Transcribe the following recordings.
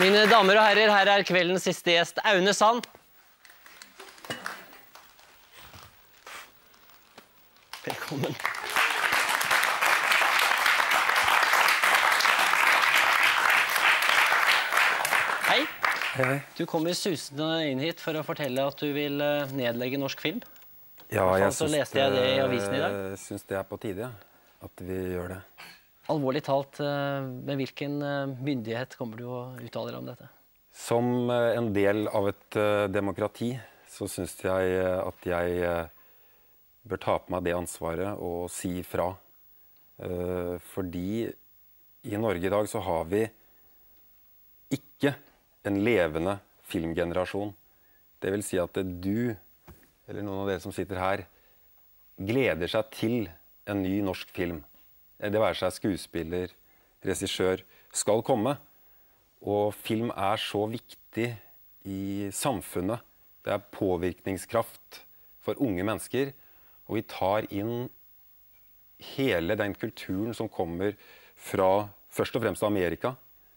Mine damer og herrer, her er kveldens siste gjest, Aune Sand. Velkommen. Hei. Hei. Du kommer susende inn hit for å fortelle at du vil nedlegge norsk film. Ja, Så leste jeg det i avisen i dag. Jeg synes det er på tide, at vi gjør det. Alvorlig talt, med hvilken myndighet kommer du å uttale deg om dette? Som en del av et demokrati, så synes jeg at jeg bør ta på meg det ansvaret og si ifra. Fordi i Norge i dag så har vi ikke en levende filmgenerasjon. Det vil si at du, eller noen av dere som sitter her, gleder seg til en ny norsk film. Det være seg skuespiller, regissør, skal komme. Og film er så viktig i samfunnet. Det er påvirkningskraft for unge mennesker. Og vi tar inn hele den kulturen som kommer fra først og fremst Amerika,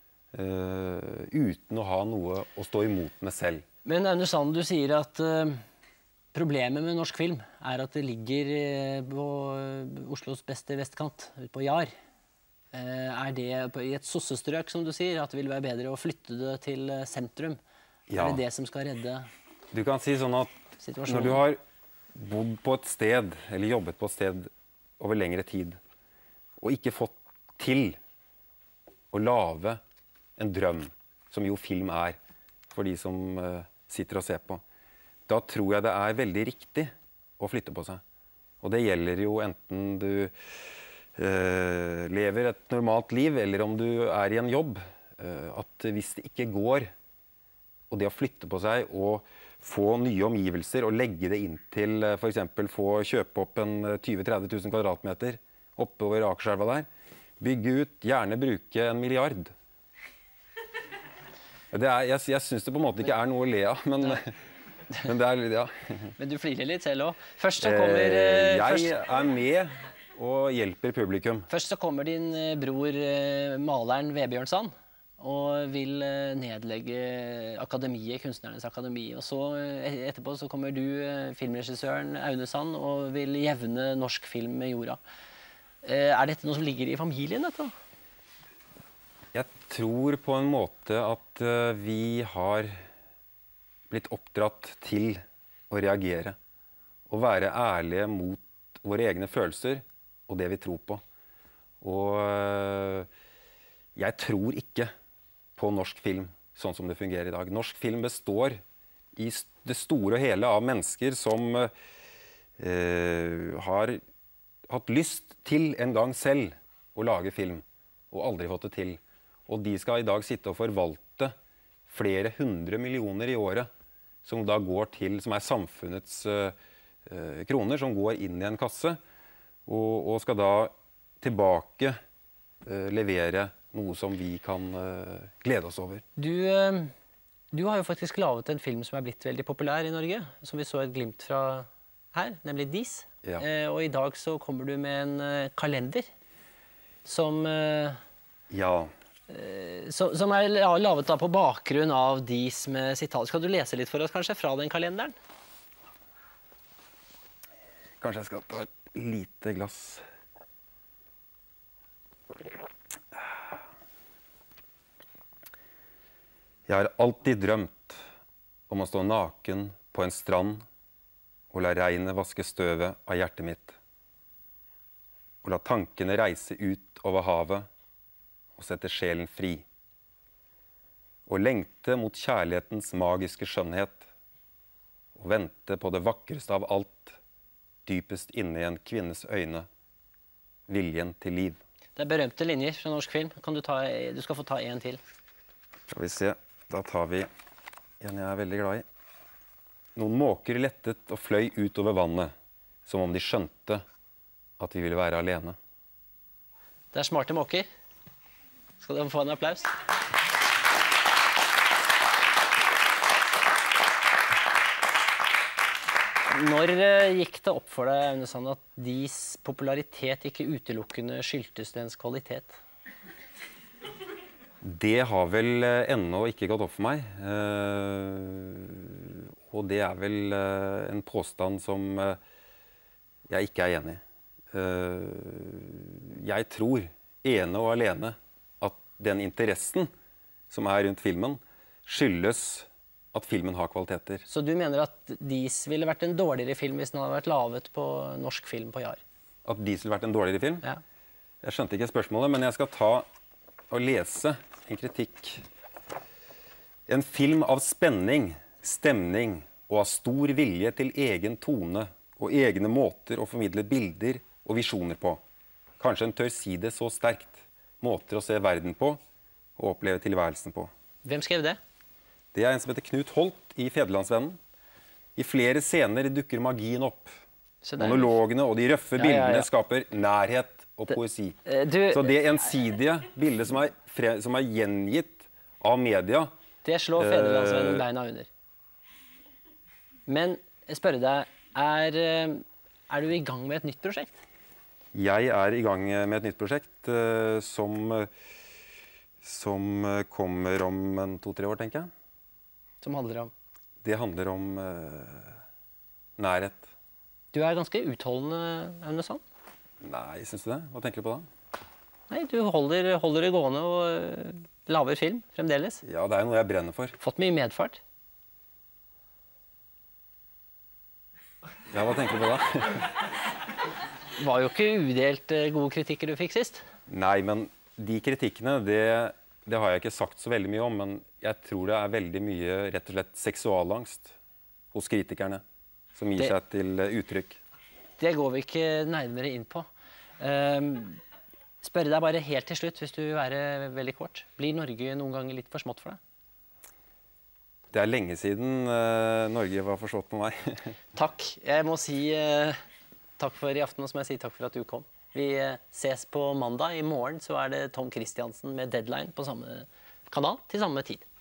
uten å ha noe å stå imot med selv. Men Aune Sand, du sier at problemet med norsk film er at det ligger på Oslos beste vestkant, ute på Jar. Er det i et sossestrøk, som du sier, at det vil være bedre å flytte det til sentrum? Ja. Er det det som skal redde situasjonen? Du kan si sånn at når du har bodd på et sted, eller jobbet på et sted over lengre tid, og ikke fått til å lage en drøm, som jo film er, for de som sitter og ser på, da tror jeg det er veldig riktig å flytte på seg. Og det gjelder jo enten du lever et normalt liv, eller om du er i en jobb. At hvis det ikke går, og det å flytte på seg og få nye omgivelser og legge det inn til for eksempel få kjøpe opp en 20-30 000 kvadratmeter oppover Akerselva der, bygge ut, gjerne bruke 1 milliard. Jeg synes det på en måte ikke er noe å le av, men det er, ja. Men du flirer litt selv også. Først så kommer... jeg er med og hjelper publikum. Først så kommer din bror, maleren Vebjørn Sand, og vil nedlegge akademiet, Kunstnernes Akademi. Og så etterpå så kommer du, filmregissøren Aune Sand, og vil jevne norsk film med jorda. Er dette noe som ligger i familien, dette? Jeg tror på en måte at vi har blitt oppdratt til å reagere. Og være ærlige mot våre egne følelser og det vi tror på. Og jeg tror ikke på norsk film sånn som det fungerer i dag. Norsk film består i det store og hele av mennesker som har hatt lyst til en gang selv å lage film, og aldri fått det til. Og de skal i dag sitte og forvalte flere 100 millioner i året, som da går til, som er samfunnets kroner, som går inn i en kasse, og skal da tilbake levere noe som vi kan glede oss over. Du har jo faktisk laget en film som er blitt veldig populær i Norge, som vi så et glimt fra her, nemlig Dis. Ja. Og i dag så kommer du med en kalender som... Ja. Som er lavet da på bakgrunn av Dis med sitat. Skal du lese litt for oss kanskje fra den kalenderen? Kanskje jeg skal ta et lite glass. Jeg har alltid drømt om å stå naken på en strand og la regnet vaske støvet av hjertet mitt. Og la tankene reise ut over havet og sette sjelen fri. Og lengte mot kjærlighetens magiske skjønnhet, og vente på det vakreste av alt, dypest inne i en kvinnes øyne, viljen til liv. Det er berømte linjer fra norsk film. Du skal få ta en til. Skal vi se, da tar vi en jeg er veldig glad i. Noen måker lettet og fløy ut over vannet, som om de skjønte at vi ville være alene. Det er smarte måker. Skal du få en applaus? Når gikk det opp for deg, Aune Sand, at Dis popularitet ikke utelukkende skyldtes dens kvalitet? Det har vel ennå ikke gått opp for meg. Og det er vel en påstand som jeg ikke er enig i. Jeg tror ene og alene at den interessen som er rundt filmen, skyldes at filmen har kvaliteter. Så du mener at Dis ville vært en dårligere film hvis den hadde vært laget på norsk film på JAR? At Dis ville vært en dårligere film? Ja. Jeg skjønte ikke spørsmålet, men jeg skal ta og lese en kritikk. En film av spenning, stemning og av stor vilje til egen tone og egne måter å formidle bilder og visjoner på. Kanskje en tør si det så sterkt. Måter å se verden på og oppleve tilværelsen på. Hvem skrev det? Det er en som heter Knut Holt i Federlandsvennen. I flere scener dukker magien opp. Monologene og de røffe bildene skaper nærhet og poesi. Så det ensidige bildet som er gjengitt av media... Det slår Federlandsvennen beina under. Men jeg spør deg, er du i gang med et nytt prosjekt? Jeg er i gang med et nytt prosjekt som kommer om 2-3 år, tenker jeg. Som handler om? Det handler om nærhet. Du er ganske utholdende, Aune Sand. Nei, synes du det? Hva tenker du på da? Nei, du holder det gående og lager film fremdeles. Ja, det er noe jeg brenner for. Fått mye medfart. Ja, hva tenker du på da? Var jo ikke udelt gode kritikker du fikk sist. Nei, men de kritikkene, det har jeg ikke sagt så veldig mye om, men jeg tror det er veldig mye, rett og slett, seksualangst hos kritikerne, som gir seg til uttrykk. Det går vi ikke nærmere inn på. Spør deg bare helt til slutt, hvis du vil være veldig kort. Blir Norge noen ganger litt for smått for deg? Det er lenge siden Norge var for smått på meg. Takk. Jeg må si takk for i aften, og så må jeg si takk for at du kom. Vi ses på mandag. I morgen så er det Tom Kristiansen med Deadline på samme kanal til samme tid.